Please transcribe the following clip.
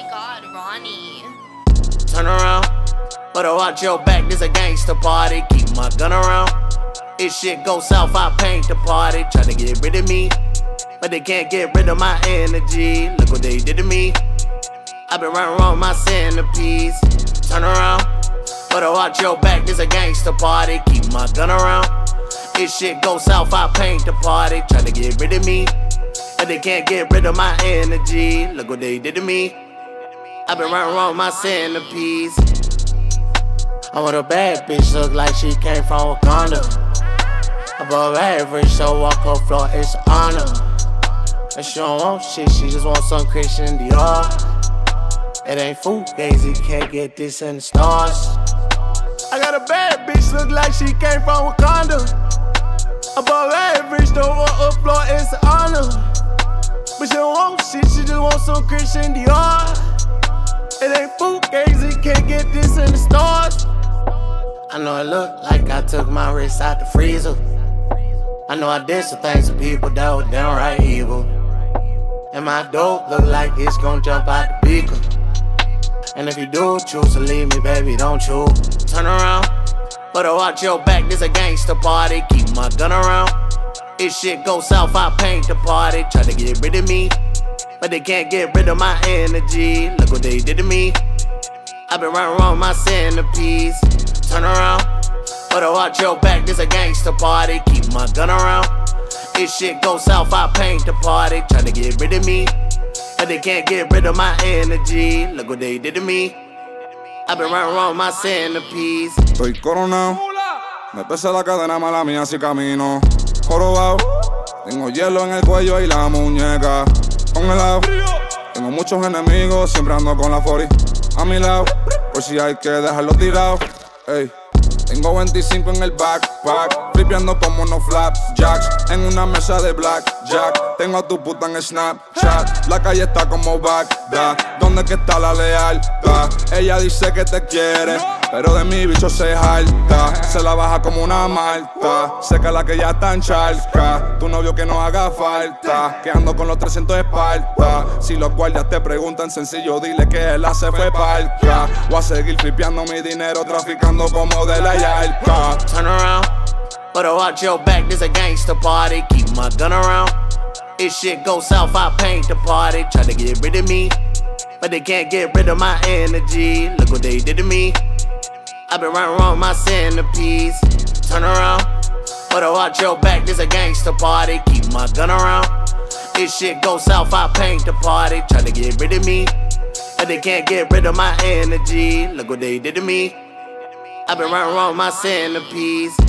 God, Ronnie. Turn around, better watch your back, this a gangster party. Keep my gun around. If shit go south, I paint the party. Tryna get rid of me, but they can't get rid of my energy. Look what they did to me. I've been running around my centipedes. Turn around, better watch your back, this a gangster party. Keep my gun around. If shit go south, I paint the party. Tryna get rid of me, but they can't get rid of my energy. Look what they did to me. I've been running around my centipedes. I want a bad bitch, look like she came from Wakanda. Above average, so walk her floor, it's an honor. And she don't want shit, she just want some Christian Dior. It ain't fugazi, can't get this in the stars. I got a bad bitch, look like she came from Wakanda. Above average, don't want her floor, it's an honor. But she don't want shit, she just want some Christian Dior. It ain't fugazi, can't get this in the stars. I know it look like I took my wrist out the freezer. I know I did some things to people that were downright evil. And my dope look like it's gon' jump out the beaker. And if you do choose to leave me, baby, don't you turn around. Better watch your back, this a gangster party. Keep my gun around. If shit go south, I paint the party. Try to get rid of me, but they can't get rid of my energy. Look what they did to me. I've been running around my centipedes. Turn around, better watch your back, this a gangster party. Keep my gun around. If shit go south, I paint the party. Try to get rid of me, but they can't get rid of my energy. Look what they did to me. I've been running around my centipedes. Estoy coronado, me pesa la cadena, mala mía si camino. Jorobado, tengo hielo en el cuello y la muñeca congelado. Tengo muchos enemigos, siempre ando con la 40 a mi lado, por si hay que dejarlo tirado. Ey. Tengo 25 en el backpack, flipeando como unos flapjacks en una mesa de blackjack. Tengo a tu puta en Snapchat, la calle está como Bagdad. ¿Dónde que está la lealtad? Ella dice que te quiere, pero de mi bicho se jalta. Se la baja como una malta, seca la que ya está en charca. Tu novio que no haga falta, que ando con los 300 de Esparta. Si los guardias te preguntan sencillo, dile que él se fue parca. Voy a seguir flipeando mi dinero, traficando como de la yarca. Turn around, better watch your back, this a gangster party. Keep my gun around. If shit go south, I paint the party. Try to get rid of me, but they can't get rid of my energy. Look what they did to me. I've been running around my centipedes. Turn around, better watch your back, this a gangster party. Keep my gun around. If shit go south, I paint the party. Try to get rid of me, but they can't get rid of my energy. Look what they did to me. I've been running around my centipedes.